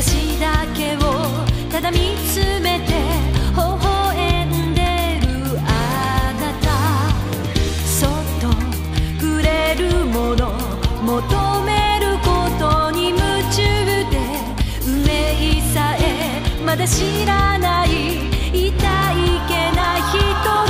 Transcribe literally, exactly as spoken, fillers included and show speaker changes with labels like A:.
A: 私だけをただ見つめて微笑んでるあなた、そっとくれるもの求めることに夢中で、運命さえまだ知らない痛いけな人